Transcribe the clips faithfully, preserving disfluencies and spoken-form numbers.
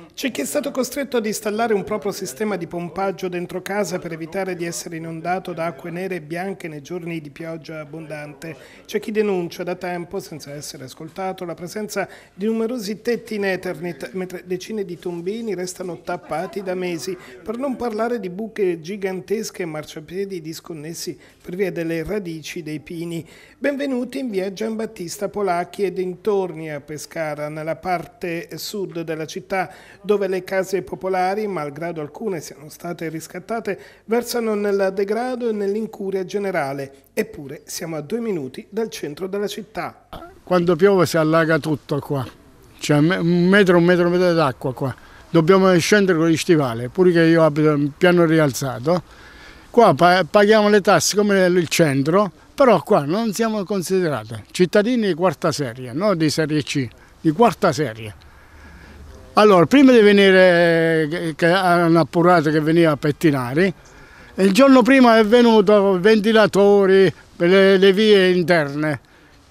C'è chi è stato costretto ad installare un proprio sistema di pompaggio dentro casa per evitare di essere inondato da acque nere e bianche nei giorni di pioggia abbondante. C'è chi denuncia da tempo, senza essere ascoltato, la presenza di numerosi tetti in Eternit, mentre decine di tombini restano tappati da mesi, per non parlare di buche gigantesche e marciapiedi disconnessi per via delle radici dei pini. Benvenuti in via Giambattista Polacchi e dintorni a Pescara, nella parte sud della città, dove le case popolari, malgrado alcune siano state riscattate, versano nel degrado e nell'incuria generale. Eppure siamo a due minuti dal centro della città. Quando piove si allaga tutto qua, c'è un metro, un metro e mezzo d'acqua qua. Dobbiamo scendere con gli stivali, pure che io abito in piano rialzato. Qua paghiamo le tasse come il centro, però qua non siamo considerati cittadini di quarta serie, non di serie C, di quarta serie. Allora, prima di venire, che hanno appurato che veniva a pettinare, il giorno prima è venuto ventilatori per le, le vie interne.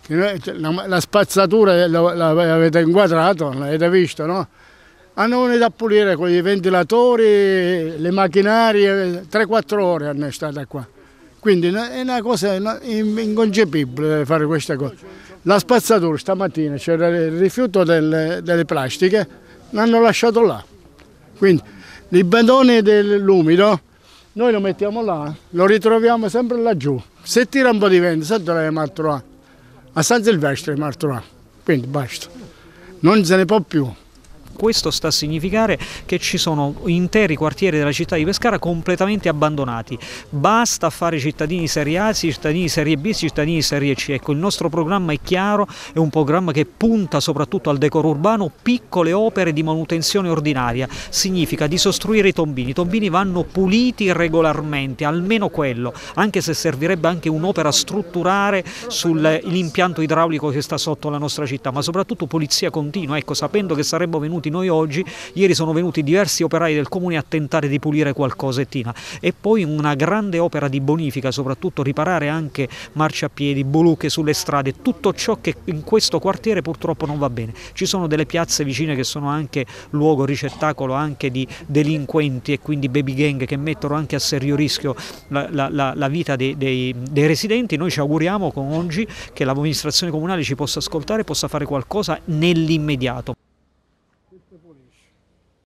La, la spazzatura l'avete inquadrato, l'avete visto, no? Hanno venuto a pulire con i ventilatori, le macchinarie, tre quattro ore hanno state qua. Quindi è una cosa inconcepibile fare queste cose. La spazzatura stamattina c'era il rifiuto delle, delle plastiche, l'hanno lasciato là. Quindi i bidoni dell'umido noi lo mettiamo là, lo ritroviamo sempre laggiù. Se tira un po' di vento, se dobbiamo trovare. A San Silvestre dobbiamo trovare. Quindi basta. Non se ne può più. Questo sta a significare che ci sono interi quartieri della città di Pescara completamente abbandonati. Basta fare cittadini serie A, cittadini serie B, cittadini serie C. Ecco, il nostro programma è chiaro, è un programma che punta soprattutto al decoro urbano, piccole opere di manutenzione ordinaria. Significa disostruire i tombini. I tombini vanno puliti regolarmente, almeno quello, anche se servirebbe anche un'opera strutturale sull'impianto idraulico che sta sotto la nostra città, ma soprattutto pulizia continua. Ecco, sapendo che saremmo venuti noi oggi, ieri sono venuti diversi operai del comune a tentare di pulire qualcosettina, e poi una grande opera di bonifica, soprattutto riparare anche marciapiedi, buche sulle strade, tutto ciò che in questo quartiere purtroppo non va bene. Ci sono delle piazze vicine che sono anche luogo ricettacolo anche di delinquenti e quindi baby gang che mettono anche a serio rischio la, la, la, la vita dei, dei, dei residenti. Noi ci auguriamo con oggi che l'amministrazione comunale ci possa ascoltare e possa fare qualcosa nell'immediato.